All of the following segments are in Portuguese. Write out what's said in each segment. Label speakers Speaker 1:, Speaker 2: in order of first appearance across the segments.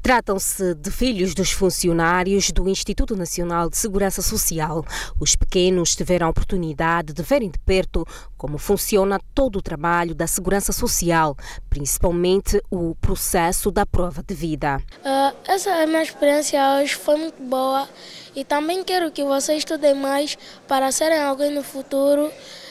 Speaker 1: Tratam-se de filhos dos funcionários do Instituto Nacional de Segurança Social. Os pequenos tiveram a oportunidade de verem de perto como funciona todo o trabalho da Segurança Social, principalmente o processo da prova de vida.
Speaker 2: Essa minha experiência hoje foi muito boa e também quero que vocês estudem mais para serem alguém no futuro.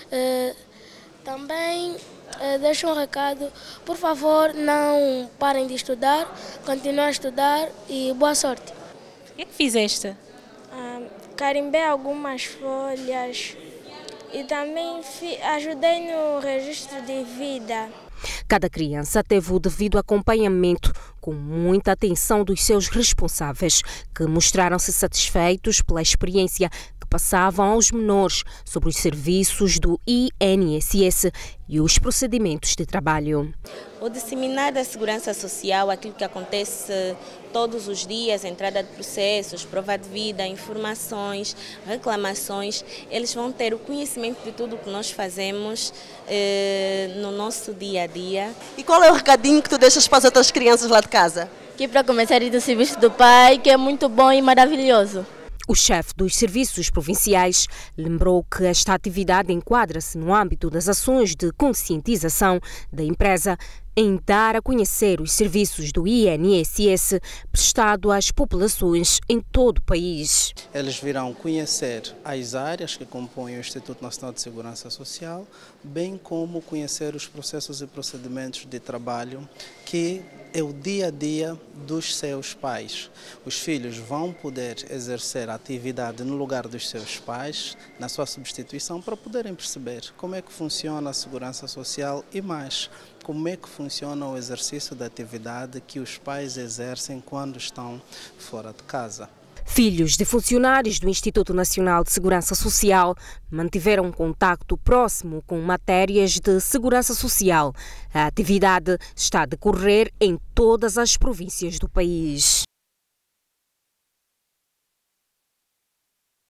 Speaker 2: Também deixo um recado, por favor, não parem de estudar, continuem a estudar e boa sorte.
Speaker 3: O que é que fizeste?
Speaker 2: Carimbei algumas folhas e também ajudei no registro de vida.
Speaker 1: Cada criança teve o devido acompanhamento, com muita atenção dos seus responsáveis, que mostraram-se satisfeitos pela experiência que passavam aos menores sobre os serviços do INSS e os procedimentos de trabalho.
Speaker 4: O disseminar da segurança social, aquilo que acontece todos os dias, entrada de processos, prova de vida, informações, reclamações, eles vão ter o conhecimento de tudo o que nós fazemos no nosso dia a dia.
Speaker 5: E qual é o recadinho que tu deixas para as outras crianças lá de casa?
Speaker 6: Que para começar é do serviço do pai, que é muito bom e maravilhoso.
Speaker 1: O chefe dos serviços provinciais lembrou que esta atividade enquadra-se no âmbito das ações de conscientização da empresa em dar a conhecer os serviços do INSS prestado às populações em todo o país.
Speaker 7: Eles virão conhecer as áreas que compõem o Instituto Nacional de Segurança Social, bem como conhecer os processos e procedimentos de trabalho que é o dia a dia dos seus pais. Os filhos vão poder exercer a atividade no lugar dos seus pais, na sua substituição, para poderem perceber como é que funciona a segurança social e mais, como é que funciona o exercício da atividade que os pais exercem quando estão fora de casa.
Speaker 1: Filhos de funcionários do Instituto Nacional de Segurança Social mantiveram um contacto próximo com matérias de segurança social. A atividade está a decorrer em todas as províncias do país.